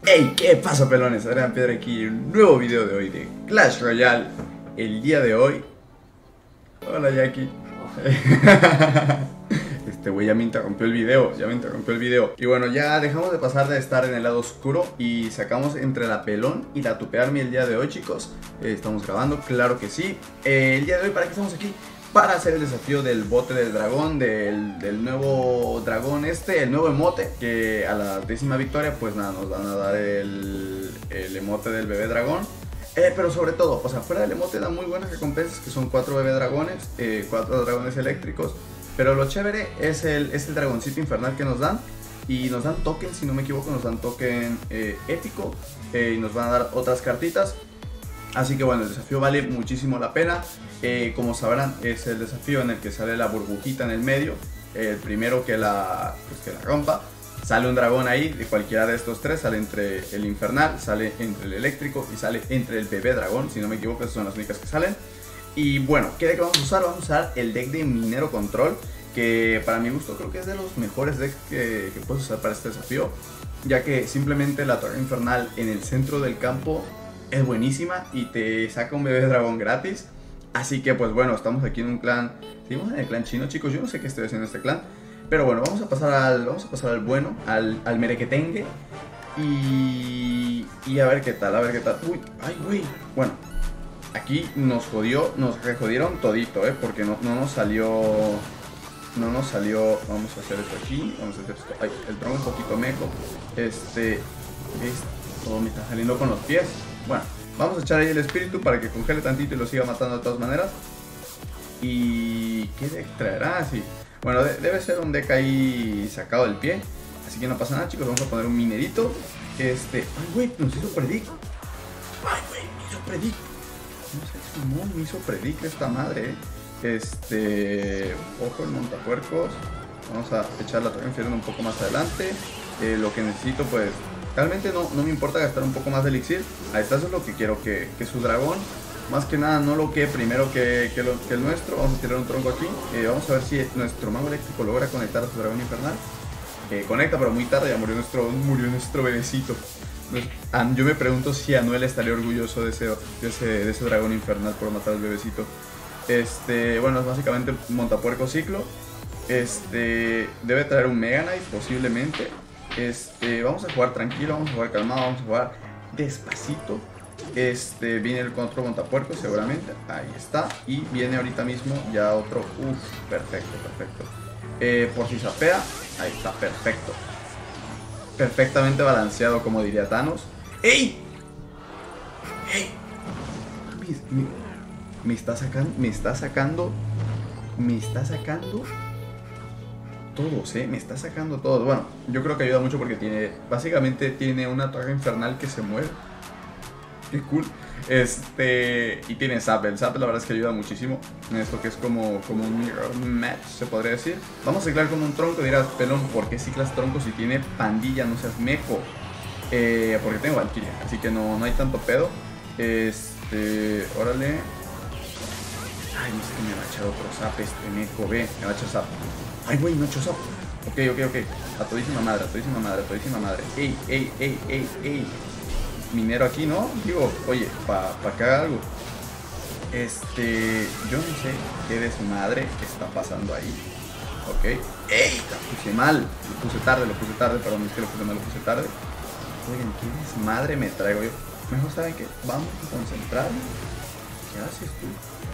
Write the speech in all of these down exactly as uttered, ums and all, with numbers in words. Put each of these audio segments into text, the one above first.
Hey, ¿qué pasa, pelones? Adrián Piedra aquí, un nuevo video de hoy de Clash Royale. El día de hoy... Hola, Jackie. Este güey ya me interrumpió el video, ya me interrumpió el video. Y bueno, ya dejamos de pasar de estar en el lado oscuro y sacamos entre la pelón y la tupearme el día de hoy, chicos. eh, Estamos grabando, claro que sí. eh, El día de hoy, ¿para qué estamos aquí? Para hacer el desafío del bote del dragón, del, del nuevo dragón este, el nuevo emote. Que a la décima victoria, pues nada, nos van a dar el, el emote del bebé dragón. Eh, pero sobre todo, o sea, fuera del emote dan muy buenas recompensas, que son cuatro bebé dragones, eh, cuatro dragones eléctricos. Pero lo chévere es el, es el dragoncito infernal que nos dan. Y nos dan token, si no me equivoco, nos dan token eh, épico. eh, Y nos van a dar otras cartitas. Así que bueno, el desafío vale muchísimo la pena. eh, Como sabrán, es el desafío en el que sale la burbujita en el medio. eh, El primero que la, pues que la rompa. Sale un dragón ahí, de cualquiera de estos tres. Sale entre el infernal, sale entre el eléctrico y sale entre el bebé dragón. Si no me equivoco, esas son las únicas que salen. Y bueno, ¿qué deck vamos a usar? Vamos a usar el deck de Minero Control, que para mi gusto creo que es de los mejores decks que, que puedes usar para este desafío, ya que simplemente la torre infernal en el centro del campo es buenísima y te saca un bebé dragón gratis. Así que pues bueno, estamos aquí en un clan. Seguimos en el clan chino, chicos. Yo no sé qué estoy haciendo en este clan, pero bueno, vamos a pasar al, vamos a pasar al bueno, al, al merequetengue. Y, y a ver qué tal, a ver qué tal. Uy, ay güey. Bueno, aquí nos jodió, nos rejodieron todito, eh, porque no, no nos salió. No nos salió. Vamos a hacer esto aquí. Vamos a hacer esto. Ay, el tronco un poquito meco. Este. Esto me está saliendo con los pies. Bueno, vamos a echar ahí el espíritu para que congele tantito y lo siga matando de todas maneras. ¿Y qué deck traerá? Sí. Bueno, de debe ser un deck ahí sacado del pie. Así que no pasa nada, chicos. Vamos a poner un minerito. Este. Ay, güey, nos hizo predict. Ay, güey, me hizo predict. No sé, no, me hizo predict esta madre, eh. Este. Ojo, el montapuercos. Vamos a echar la torre infierno un poco más adelante. Eh, lo que necesito, pues. Realmente no, no me importa gastar un poco más de elixir. Ahí está, eso es lo que quiero, que, que su dragón, más que nada, no lo que primero que, que, lo, que el nuestro. Vamos a tirar un tronco aquí. eh, Vamos a ver si nuestro mago eléctrico logra conectar a su dragón infernal. eh, Conecta, pero muy tarde, ya murió nuestro, murió nuestro bebecito. Yo me pregunto si Anuel estaría orgulloso de ese, de ese, de ese dragón infernal por matar al bebecito. Este, bueno, es básicamente montapuerco ciclo. Este, debe traer un Mega Knight posiblemente. Este, vamos a jugar tranquilo, vamos a jugar calmado, vamos a jugar despacito. Este, viene el otro montapuerco seguramente, ahí está. Y viene ahorita mismo ya otro, uff, perfecto, perfecto. eh, Por si sapea, ahí está, perfecto. Perfectamente balanceado, como diría Thanos. ¡Ey! ¡Ey! Me, me, me está sacando, me está sacando, me está sacando todos, eh, me está sacando todos. Bueno, yo creo que ayuda mucho porque tiene, básicamente tiene una torre infernal que se mueve. Qué cool. Este, y tiene zap. El zap la verdad es que ayuda muchísimo en esto que es como, como un mirror match, se podría decir. Vamos a ciclar con un tronco. Dirás, pelón, ¿por qué ciclas troncos si tiene pandilla? No seas meco. eh, Porque tengo Valkyria, así que no, no hay tanto pedo. Este, órale. Ay, no sé que me va a echar otro zap este meco. Ve, me va a echar zap. Ay, güey, no he hecho zap. Ok, ok, ok. A todísima madre, a todísima madre, a todísima madre. Ey, ey, ey, ey, ey. Minero aquí, ¿no? Digo, oye, para pa que haga algo. Este, yo no sé qué desmadre está pasando ahí. Ok. ¡Ey! Lo puse mal. Lo puse tarde, lo puse tarde. Perdón, es que lo puse mal, lo puse tarde. Oigan, qué desmadre me traigo yo. Mejor saben que vamos a concentrarnos. ¿Qué haces tú?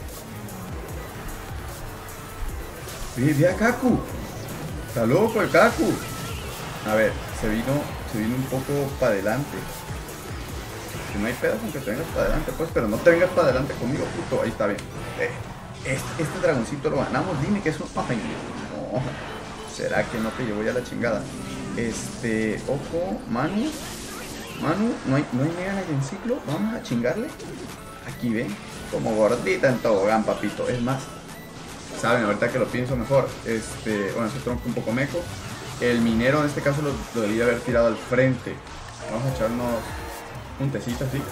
Ve, ve a Kaku. Está loco el Kaku. A ver, se vino, se vino un poco para adelante. Que no hay pedo con que te vengas para adelante, pues, pero no te vengas para adelante conmigo, puto. Ahí está bien. Eh, este, este dragoncito lo ganamos. Dime que es un... Ay, no. ¿Será que no te llevo ya la chingada? Este, ojo, Manu. Manu, no hay, no hay Mega Knight en ciclo. Vamos a chingarle. Aquí ven, como gordita en tobogán, papito. Es más, saben, ahorita que lo pienso mejor. Este, bueno, ese tronco un poco meco. El minero en este caso lo, lo debía haber tirado al frente. Vamos a echarnos un tecito así.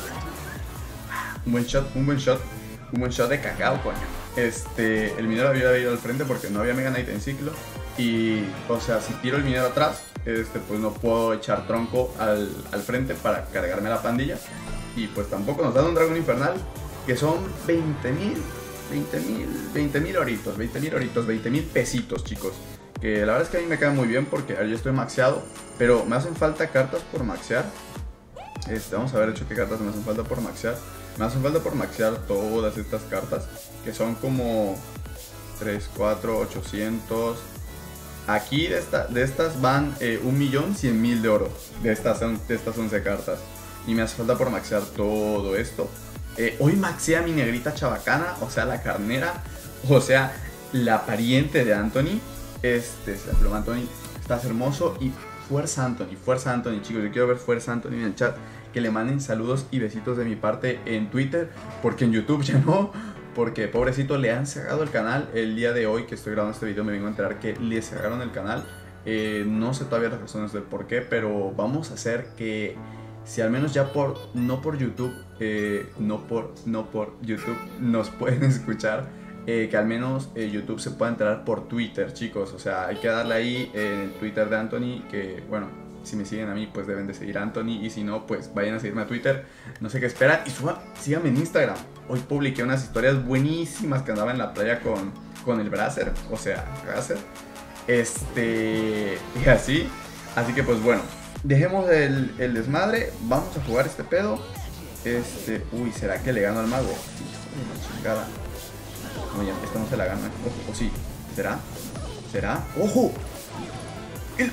Un buen shot, un buen shot. Un buen shot de cacao, coño. Este, el minero había ido al frente porque no había Mega Knight en ciclo. Y, o sea, si tiro el minero atrás, este, pues no puedo echar tronco al, al frente para cargarme la pandilla. Y pues tampoco nos dan un dragón infernal, que son veinte mil, veinte mil, veinte mil oritos, veinte mil oritos, veinte mil pesitos, chicos. Que la verdad es que a mí me queda muy bien porque yo estoy maxeado, pero me hacen falta cartas por maxear. Este, vamos a ver, de hecho, qué cartas me hacen falta por maxear. Me hacen falta por maxear todas estas cartas, que son como tres, cuatro, ochocientos. Aquí de, esta, de estas van eh, un millón cien mil de oro, de estas, de estas once cartas. Y me hace falta por maxear todo esto. Eh, hoy maxeé a mi negrita chabacana, o sea, la carnera, o sea, la pariente de Anthony. Este es la pluma Anthony, estás hermoso. Y fuerza Anthony, fuerza Anthony, chicos. Yo quiero ver fuerza Anthony en el chat. Que le manden saludos y besitos de mi parte en Twitter, porque en YouTube ya no. Porque pobrecito, le han cerrado el canal. El día de hoy que estoy grabando este video me vengo a enterar que le cerraron el canal. eh, No sé todavía las razones del por qué, pero vamos a hacer que, si al menos ya por, no por YouTube, eh, no por, no por YouTube nos pueden escuchar, eh, que al menos eh, YouTube se pueda enterar por Twitter, chicos. O sea, hay que darle ahí en el Twitter de Anthony, que bueno, si me siguen a mí, pues deben de seguir a Anthony. Y si no, pues vayan a seguirme a Twitter. No sé qué esperan. Y suba, síganme en Instagram. Hoy publiqué unas historias buenísimas que andaba en la playa con, con el Bracer. O sea, Bracer. Este... Y así. Así que pues bueno, dejemos el, el desmadre. Vamos a jugar este pedo. Este... Uy, ¿será que le gano al mago? Uy, chingada. No, ya, esta no se la gana. Ojo, o sí. ¿Será? ¿Será? ¡Ojo! El...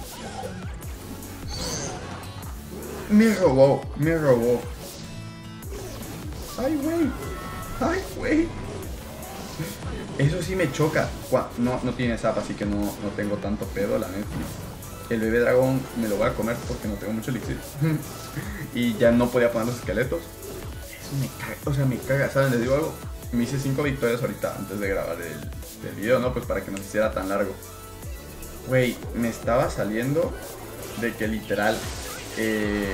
Me robó, me robó. Ay, güey. Ay, güey. Eso sí me choca. No, no tiene zap, así que no, no tengo tanto pedo, la neta. El bebé dragón me lo voy a comer porque no tengo mucho elixir. Y ya no podía poner los esqueletos. Eso me caga, o sea, me caga. ¿Saben? Les digo algo. Me hice cinco victorias ahorita antes de grabar el, el video, ¿no? Pues para que no se hiciera tan largo. Güey, me estaba saliendo de que literal... Eh,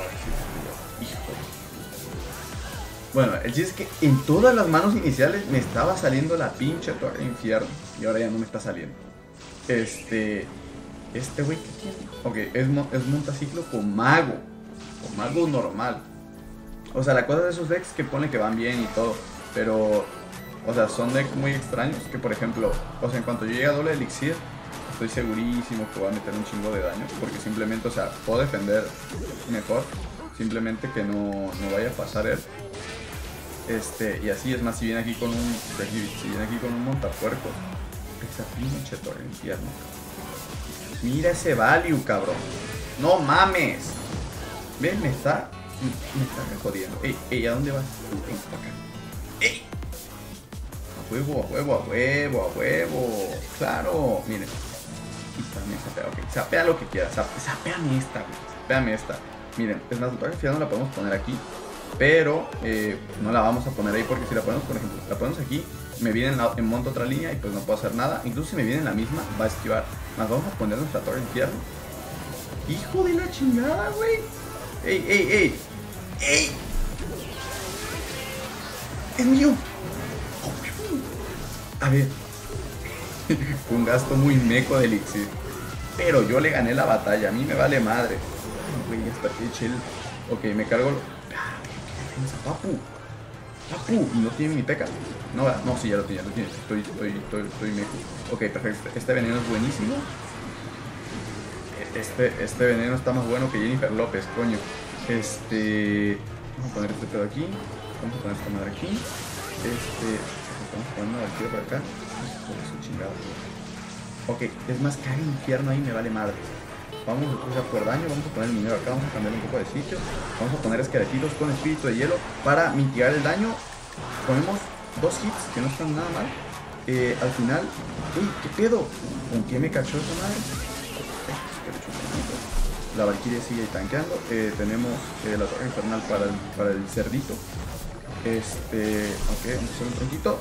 bueno, el chiste es que en todas las manos iniciales me estaba saliendo la pinche torre de infierno. Y ahora ya no me está saliendo. Este... Este güey, ¿qué tiene? Ok, es, es montaciclo con mago. Con mago normal. O sea, la cosa de esos decks que pone que van bien y todo. Pero... O sea, son decks muy extraños. Que por ejemplo... O sea, en cuanto yo llegue a doble elixir... Estoy segurísimo que voy a meter un chingo de daño. Porque simplemente, o sea, puedo defender mejor. Simplemente que no, no vaya a pasar él. Este, y así es más, si viene aquí con un... Si viene aquí con un montapuerco. Esa pinche torre de infierno. Mira ese value, cabrón. No mames. ¿Ven? Me está... Me está jodiendo. Ey, ey, ¿a dónde vas? Ven para acá. Ey. A huevo, a huevo, a huevo, a huevo. Claro, miren. Y también sapea, ok. Sapea lo que quieras. Sapeame esta, güey. Sapeame esta. Miren, es más, la torre no la podemos poner aquí. Pero eh, no la vamos a poner ahí porque si la ponemos, por ejemplo, la ponemos aquí, me viene en, la, en monto otra línea y pues no puedo hacer nada. Incluso si me viene en la misma, va a esquivar. Más vamos a poner nuestra torre de infierno. Hijo de la chingada, güey. Ey, ey, ey. Ey. Es mío. A ver. Un gasto muy meco de elixir. Pero yo le gané la batalla. A mí me vale madre. Güey, está aquí chill. Ok, me cargo. Papu. Papu. Y no tiene mi peca. No, no, sí, ya lo tiene, ya lo tiene. Estoy, estoy, estoy, estoy meco. Ok, perfecto. Este veneno es buenísimo. Este, este veneno está más bueno que Jennifer López, coño. Este... Vamos a poner este pedo aquí. Vamos a poner esta madre aquí. Este... Estamos poniendo aquí por acá. Por su chingada. Ok, es más, cae el infierno ahí, me vale madre. Vamos a usar por daño, vamos a poner el minero acá, vamos a cambiar un poco de sitio. Vamos a poner esqueletitos con espíritu de hielo para mitigar el daño. Ponemos dos hits, que no están nada mal. Eh, al final... ¡Uy, qué pedo! ¿Con qué me cachó esa madre? La Valkyrie sigue tanqueando. Eh, tenemos eh, la torre infernal para el, para el cerdito. Este... Ok, vamos a hacer un tronquito.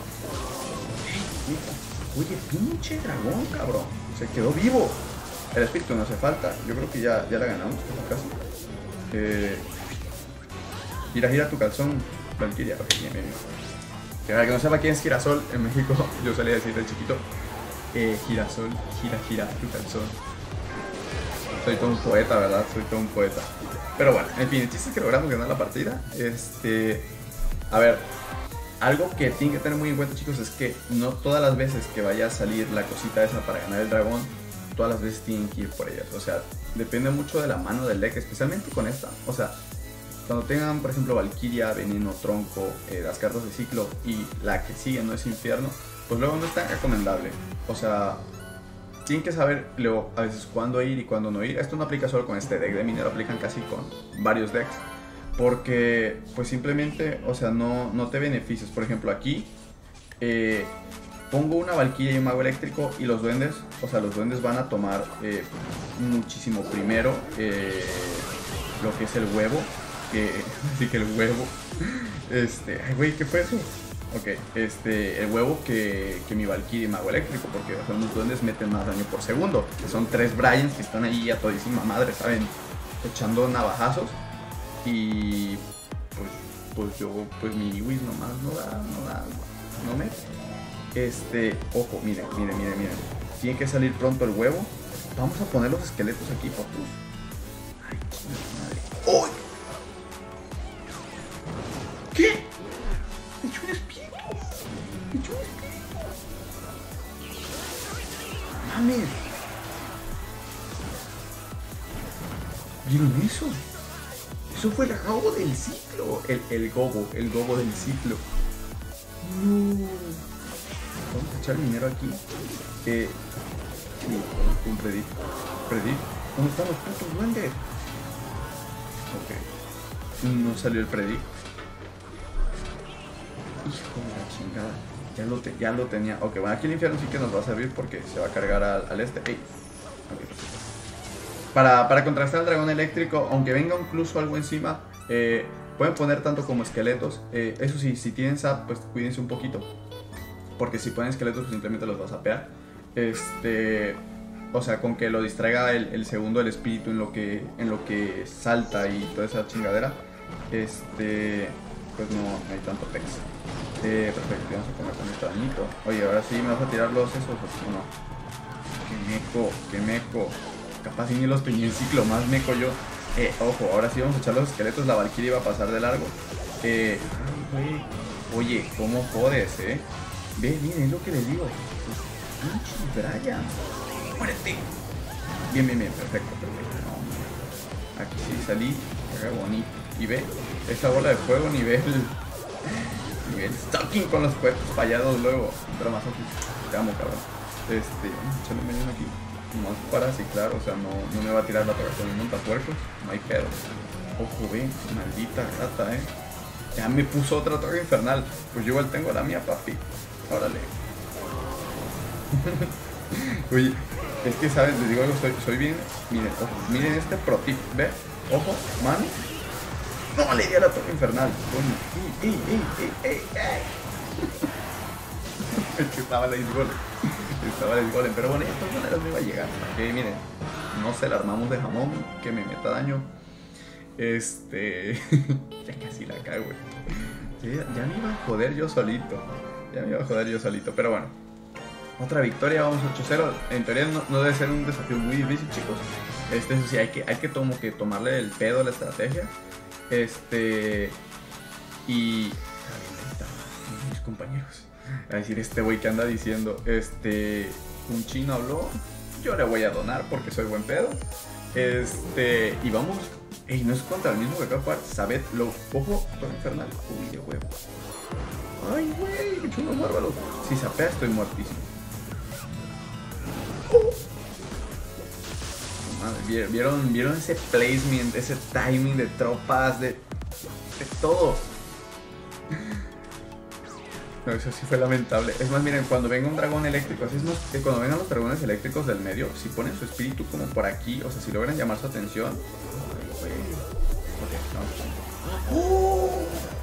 Oye, pinche dragón, cabrón. Se quedó vivo. El espíritu no hace falta. Yo creo que ya, ya la ganamos, casi. Eh, gira, gira tu calzón, Valkyria. Ok, bien, bien, bien. Que para que no sepa quién es Girasol en México, yo salía a decir del chiquito. Eh, girasol, gira, gira tu calzón. Soy todo un poeta, ¿verdad? Soy todo un poeta. Pero bueno, en fin, el chiste es que logramos ganar la partida. Este... A ver, algo que tienen que tener muy en cuenta, chicos, es que no todas las veces que vaya a salir la cosita esa para ganar el dragón, todas las veces tienen que ir por ellas. O sea, depende mucho de la mano del deck, especialmente con esta. O sea, cuando tengan, por ejemplo, Valkyria, Veneno, Tronco, eh, las cartas de ciclo y la que sigue no es Infierno, pues luego no es tan recomendable. O sea... Tienen que saber luego a veces cuándo ir y cuándo no ir. Esto no aplica solo con este deck de minero, aplican casi con varios decks. Porque pues simplemente, o sea, no, no te beneficias. Por ejemplo, aquí eh, pongo una Valkyria y un mago eléctrico y los duendes, o sea, los duendes van a tomar eh, muchísimo primero eh, lo que es el huevo. Que, así que el huevo, este, ay güey, ¿qué fue eso? Ok, este, el huevo que, que mi Valkyrie y mago eléctrico, porque o sea, los duendes meten más daño por segundo, que son tres Bryans que están ahí a todísima madre, ¿saben? Echando navajazos. Y pues, pues yo, pues mi Iwis nomás no da, no da, no me... Este, ojo, miren, miren, miren, miren. Tiene que salir pronto el huevo. Vamos a poner los esqueletos aquí, papu. Ay, madre. ¡Oh! ¿Qué? He hecho un espíritu. He hecho un espíritu. Mames. ¿Vieron eso? Eso fue el gobo del ciclo. El, el gobo, el gobo del ciclo. No. Vamos a echar minero aquí. Eh, sí, un predict. Predict. ¿Dónde están los putos duendes? Ok. No salió el predict. Hijo de la chingada. Ya lo, te, ya lo tenía. Ok, bueno, aquí el infierno sí que nos va a servir porque se va a cargar al, al este. Ey. Okay. Para, para contrastar al dragón eléctrico, aunque venga incluso algo encima, eh, pueden poner tanto como esqueletos. Eh, eso sí, si tienen zap, pues cuídense un poquito. Porque si ponen esqueletos, pues simplemente los vas a pegar. Este... O sea, con que lo distraiga el, el segundo del espíritu en lo que en lo que salta y toda esa chingadera. Este... Pues no, no hay tanto pex. Eh, perfecto, vamos a poner con este dañito. Oye, ahora sí me vas a tirar los esos o no. Qué meco, qué meco. Capaz si ni los peñé en ciclo, más meco yo. Eh, ojo, ahora sí vamos a echar los esqueletos. La Valkyrie va a pasar de largo. Eh, ay, oye, cómo jodes, eh. Ve, miren, es lo que les digo. Pinche Brian. ¡Muérete! Bien, bien, bien, perfecto, perfecto. No, aquí sí salí, caga bonito. Y ve, esa bola de fuego nivel. Nivel stalking con los cuerpos fallados luego. Pero más aquí. Te amo, cabrón. Este, échale un veneno aquí. Más para ciclar, o sea, no, no me va a tirar la torre con un montapuercos. No hay pedo. Ojo, ve, maldita rata, eh. Ya me puso otra torre infernal. Pues yo igual tengo la mía, papi. Órale. Oye, es que, ¿sabes? Les digo algo, soy, soy bien... Miren, ojo, miren este pro tip, ¿ve? Ojo, mano. No, le di a la torre infernal. Coño. ¡Ey, ey, ey, ey, ey! Es que estaba la golem. Estaba el golem, pero bueno, de todas maneras me iba a llegar. Ok, miren, no se la armamos de jamón, que me meta daño. Este... ya casi la cago, güey. Ya, ya me iba a joder yo solito. Ya me iba a joder yo solito, pero bueno. Otra victoria, vamos ocho cero. En teoría no, no debe ser un desafío muy difícil, chicos. Este, eso sí, hay que, hay que como que tomarle el pedo a la estrategia. Este... Y... mis compañeros. A decir, este güey que anda diciendo, este... un chino habló, yo le voy a donar porque soy buen pedo. Este... Y vamos... Ey, no es contra el mismo que acá jugar. Sabed, lo... Ojo, todo infernal. Uy, de huevo. Ay, güey, qué chulos bárbaros. Si sapea estoy muertísimo. Madre, ¿vieron, ¿vieron ese placement, ese timing de tropas, de, de todo? No, eso sí fue lamentable. Es más, miren, cuando venga un dragón eléctrico, así es más, que cuando vengan los dragones eléctricos del medio, si ponen su espíritu como por aquí, o sea, si logran llamar su atención. Okay, no. ¡Oh!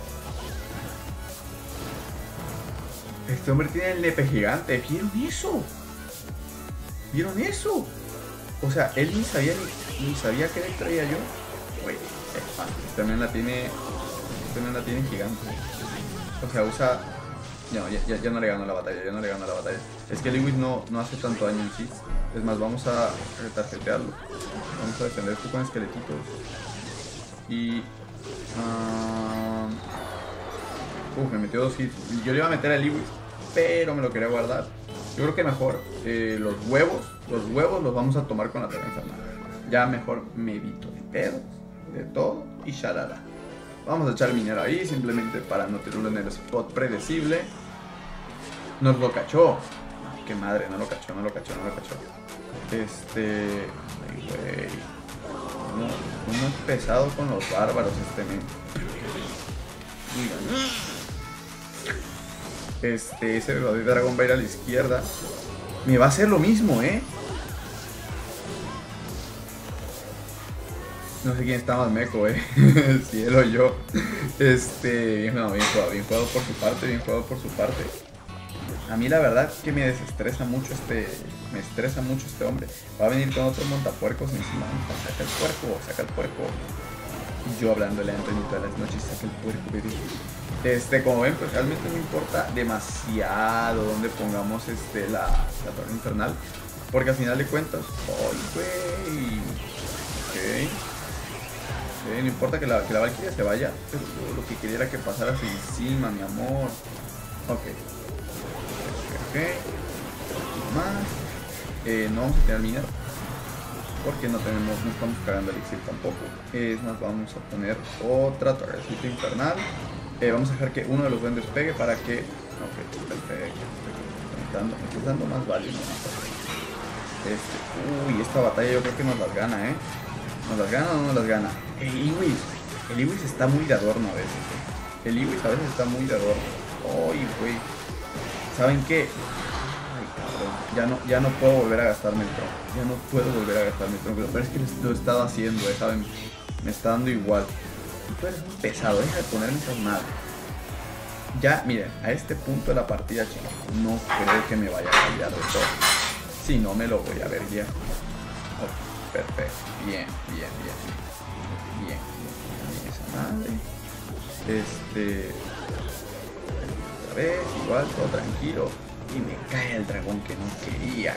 Este hombre tiene el nepe gigante. ¿Vieron eso? ¿Vieron eso? O sea, él ni sabía ni, ni sabía qué deck traía yo. Güey, este men la tiene. Este men la tiene gigante. O sea, usa. No, ya, ya, ya no le ganó la batalla, ya no le ganó la batalla. Es que Lewis no, no hace tanto daño en sí. Es más, vamos a retarjetearlo. Vamos a defender esto con esqueletitos. Y... Uh, uf, me metió dos hits. Yo le iba a meter a Lewis, pero me lo quería guardar. Yo creo que mejor eh, los huevos, los huevos los vamos a tomar con la torre infernal. Ya mejor me evito de pedos, de todo y shalala. Vamos a echar el minero ahí simplemente para no tenerlo en el spot predecible. Nos lo cachó. Ay, qué madre, no lo cachó, no lo cachó, no lo cachó. Este... Ay, güey. Uno, uno es pesado con los bárbaros este men. Este, ese bebé dragón va a ir a la izquierda. Me va a hacer lo mismo, ¿eh? No sé quién está más meco, eh. El cielo o yo. Este, bien, no, bien jugado, bien jugado por su parte, bien jugado por su parte. A mí la verdad que me desestresa mucho este, me estresa mucho este hombre. Va a venir con otros montapuercos encima. Saca el puerco, saca el puerco. Y yo hablándole a Antonio todas las noches, saca el puerco, bebé. Este, como ven, pues realmente no importa demasiado dónde pongamos este, la, la torre infernal. Porque al final de cuentas, ¡ay, güey! Ok. Okay, no importa que la, que la Valkyria se vaya, pero lo que quería era que pasara encima, mi amor. Ok. Ok. Más. Eh, no vamos a tener minero. Porque no tenemos, no estamos cargando elixir tampoco. Es más, vamos a poner otra torrecita infernal. Eh, vamos a dejar que uno de los duendes pegue para que... Ok, perfecto. Me estás dando, me estás dando más value, ¿no? Este, uy, esta batalla yo creo que nos las gana, ¿eh? ¿Nos las gana o no nos las gana? El Lewis, el Lewis está muy de adorno a veces, ¿eh? El Lewis a veces está muy de adorno. Uy, güey. ¿Saben qué? Ay, cabrón. Ya no, ya no puedo volver a gastarme el tronco. Ya no puedo volver a gastarme el tronco. Pero es que lo he estado haciendo, ¿eh? ¿Saben? Me está dando igual. Y tú eres muy pesado, deja de ponerme esas madres. Ya, miren, a este punto de la partida, chicos, no creo que me vaya a cambiar de todo. Si no, me lo voy a ver ya. Oh, perfecto. Bien, bien, bien. Bien, bien, esa madre. Este... Otra vez, igual, todo tranquilo. Y me cae el dragón que no quería.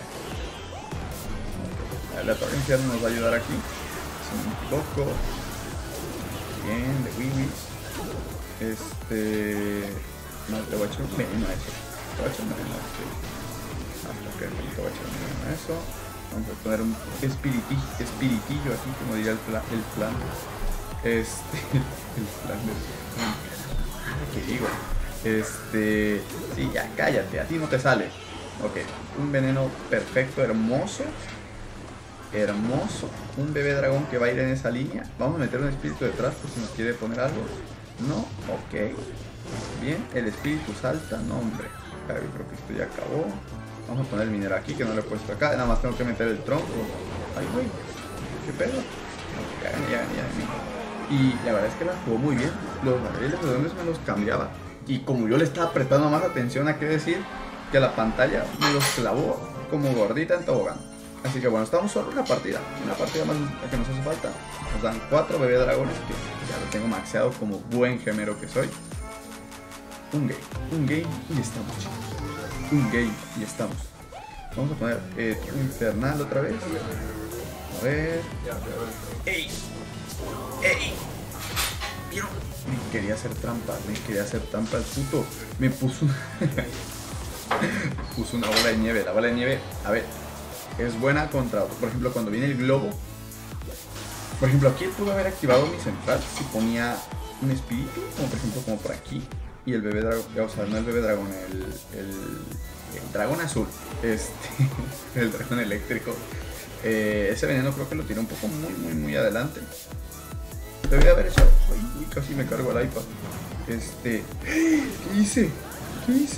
Okay. La torre infierno nos va a ayudar aquí. Si no me equivoco. Bien, de Wiwis. Este... No, te voy a echar un veneno a eso. Te voy a echar un veneno a eso. Ah, ok, te voy a echar un veneno a eso. Vamos a poner un espiritillo, espiritillo aquí, como diría el plan. El plan. Este... El plan del... ¿Qué digo? Este... Sí, ya, cállate, a ti no te sale. Ok, un veneno perfecto, hermoso. Hermoso. Un bebé dragón que va a ir en esa línea. Vamos a meter un espíritu detrás por si nos quiere poner algo. No, ok. Bien, el espíritu salta. No, hombre. Claro, yo creo que esto ya acabó. Vamos a poner el minero aquí, que no lo he puesto acá. Nada más tengo que meter el tronco. Ay, güey. ¿Qué pedo? No, ya gané, ya gané, ya gané. Y la verdad es que la jugó muy bien. Los barriles de dónde me los cambiaba. Y como yo le estaba prestando más atención, a qué decir que la pantalla me los clavó como gordita en tobogán. Así que bueno, estamos solo en una partida. Una partida más que nos hace falta. Nos dan cuatro bebé dragones, que ya lo tengo maxeado como buen gemero que soy. Un game, un game y estamos, chicos. Un game y estamos. Vamos a poner eh, infernal otra vez. A ver. ¡Ey! ¡Ey! ¿Vieron? Me quería hacer trampa, me quería hacer trampa el puto. Me puso una... puso una bola de nieve. La bola de nieve, a ver, es buena contra, por ejemplo, cuando viene el globo. Por ejemplo, aquí pude haber activado mi central si ponía un espíritu, como por ejemplo, como por aquí. Y el bebé dragón, o sea, no el bebé dragón, el, el, el dragón azul, este, el dragón eléctrico. Eh, ese veneno creo que lo tiré un poco muy, muy, muy adelante. Debería haber echado. Uy, uy, casi me cargo el iPad. Este, ¿qué hice? ¿Qué hice?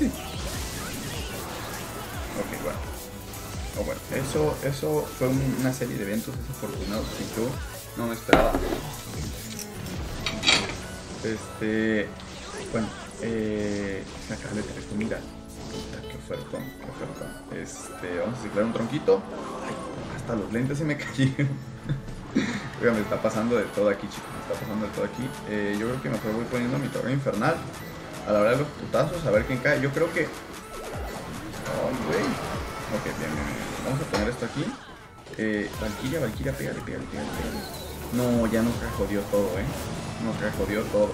Ok, bueno. Oh, bueno, eso, eso fue una serie de eventos desafortunados que yo no me esperaba. Este, bueno, eh, me acabo de tener comida. Puta, qué ofertón, qué ofertón. Este, vamos a ciclar un tronquito. Ay, hasta los lentes se me cayeron. Oiga, me está pasando de todo aquí, chicos. Me está pasando de todo aquí. Eh, yo creo que mejor voy poniendo mi torre infernal a la hora de los putazos, a ver quién cae. Yo creo que... Ay, güey. Ok, bien, bien, bien. vamos a poner esto aquí. Eh, Valkyria, Valkyria, pégale, pégale, pégale, pégale. No, ya nos jodió todo, eh. Nos jodió todo.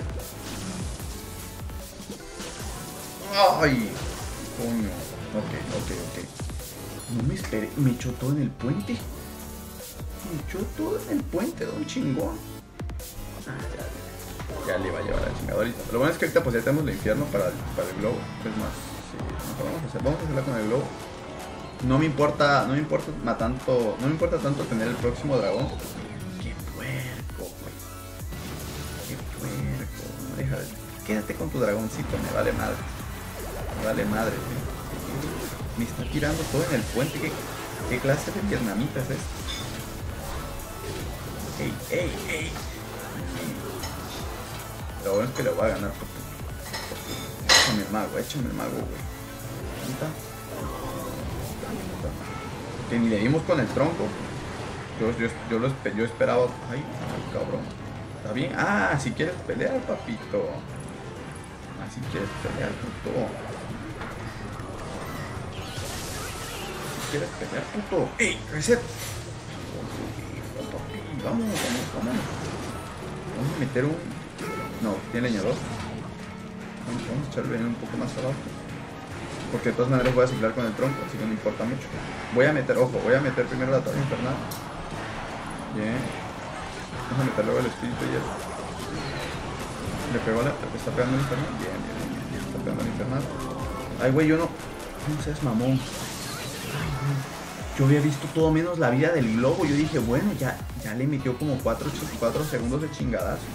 Ay, coño. Ok, ok, ok. No me esperé, me echó todo en el puente. Me echó todo en el puente, don chingón. Ah, ya, ya le va a llevar la chingadorita. Lo bueno es que ahorita pues ya tenemos el infierno para el, para el globo. Es más, sí, vamos a hacer, vamos a hacerla con el globo. No me importa, no me importa tanto, no me importa tanto tener el próximo dragón. Qué puerco, güey. Qué puerco. No deja de... Quédate con tu dragoncito, me vale madre. Me vale madre, ¿sí? Me está tirando todo en el puente. ¿Qué, qué clase de vietnamita es esto? Ey, ey, ey. Lo bueno es que le voy a ganar. Échame el mago, échame el mago, güey. Que ni le dimos con el tronco. Yo, yo, yo, lo, yo esperaba. Ay, ay, cabrón. ¿Está bien? Ah, si quieres pelear, papito. Ah, si quieres pelear, puto. Si quieres pelear, puto. ¡Ey! ¡Reset! Vamos, vamos, vamos. Vamos a meter un... No, tiene leñador. Vamos, vamos a echar el veneno un poco más abajo. Porque de todas maneras voy a ciclar con el tronco, así que no importa mucho. Voy a meter, ojo, voy a meter primero la torre infernal. Bien. Vamos a meter luego el espíritu y el... Le pegó a la... ¿Le está pegando el infernal? Bien, bien, bien, bien. Está pegando el infernal. Ay, güey, yo no... No seas mamón. Ay, güey. Yo había visto todo menos la vida del globo. Yo dije, bueno, ya, ya le metió como cuatro segundos de chingadazo.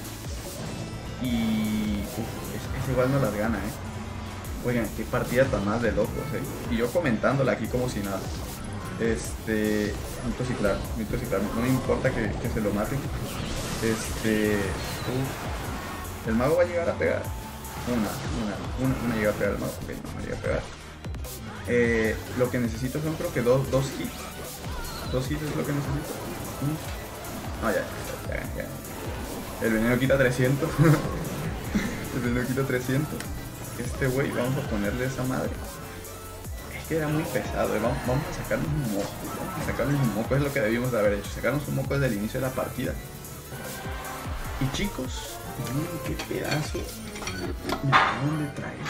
Y... Uf, es, es igual no las gana, eh. Oigan, qué partida tan más de locos, eh. Y yo comentándola aquí como si nada. Este... Mito ciclar, mito ciclar. No me importa que, que se lo maten. Este... Uf. El mago va a llegar a pegar. Una, una, una, una llega a pegar el mago. Ok, no, no llega a pegar. Eh, lo que necesito son creo que dos, dos hits. Dos hits es lo que necesito. No, ya, ya, ya, ya. El veneno quita trescientos. El veneno quita trescientos. Este güey, vamos a ponerle esa madre. Es que era muy pesado, eh. vamos, vamos a sacarnos un moco. Vamos a sacarnos un moco, es lo que debimos de haber hecho. Sacarnos un moco desde el inicio de la partida. Y chicos, miren qué pedazo me acaban de traer.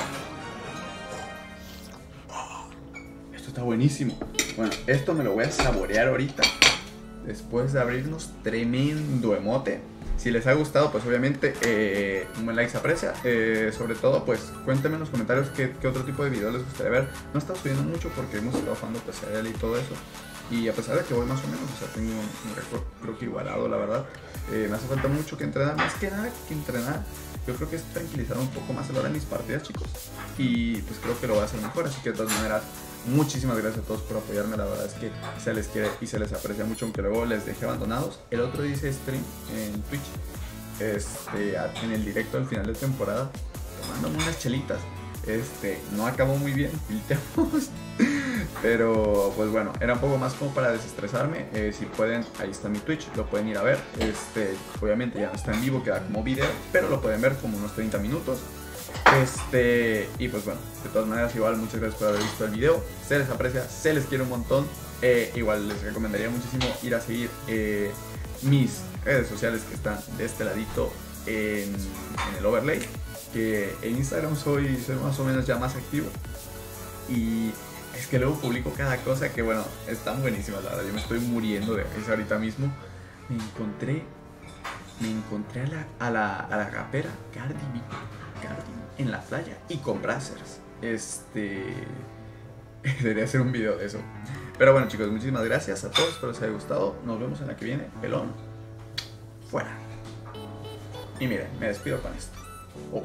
Esto está buenísimo. Bueno, esto me lo voy a saborear ahorita. Después de abrirnos tremendo emote. Si les ha gustado, pues obviamente eh, un buen like se aprecia. Eh, sobre todo, pues cuéntenme en los comentarios qué, qué otro tipo de videos les gustaría ver. No he estado subiendo mucho porque hemos estado jugando P C L y todo eso. Y a pesar de que voy más o menos, o sea, tengo un, un récord creo que igualado, la verdad. Eh, me hace falta mucho que entrenar, más que nada que entrenar. Yo creo que es tranquilizar un poco más a la hora de mis partidas, chicos. Y pues creo que lo voy a hacer mejor, así que de todas maneras... Muchísimas gracias a todos por apoyarme, la verdad es que se les quiere y se les aprecia mucho, aunque luego les dejé abandonados. El otro día hice stream en Twitch, este, en el directo al final de temporada, tomándome unas chelitas. Este, no acabó muy bien, filteamos, pero pues bueno, era un poco más como para desestresarme. Eh, si pueden, ahí está mi Twitch, lo pueden ir a ver. Este, obviamente ya no está en vivo, queda como video, pero lo pueden ver como unos treinta minutos. Este, y pues bueno, de todas maneras igual muchas gracias por haber visto el video. Se les aprecia, se les quiere un montón. eh, Igual les recomendaría muchísimo ir a seguir eh, mis redes sociales que están de este ladito en, en el overlay. Que en Instagram soy, soy más o menos ya más activo. Y es que luego publico cada cosa que bueno, están buenísimas, la verdad. Yo me estoy muriendo de risa ahorita mismo. Me encontré Me encontré a la, a la, a la rapera Cardi B Cardi en la playa y con bracers. Este... Debería hacer un video de eso. Pero bueno, chicos, muchísimas gracias a todos. Espero les haya gustado. Nos vemos en la que viene. Pelón. Fuera. Y miren, me despido con esto. Oh.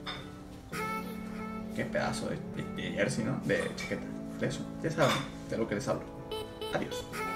Qué pedazo de, de, de jersey, ¿no? De chaqueta. De eso. Ya saben de lo que les hablo. Adiós.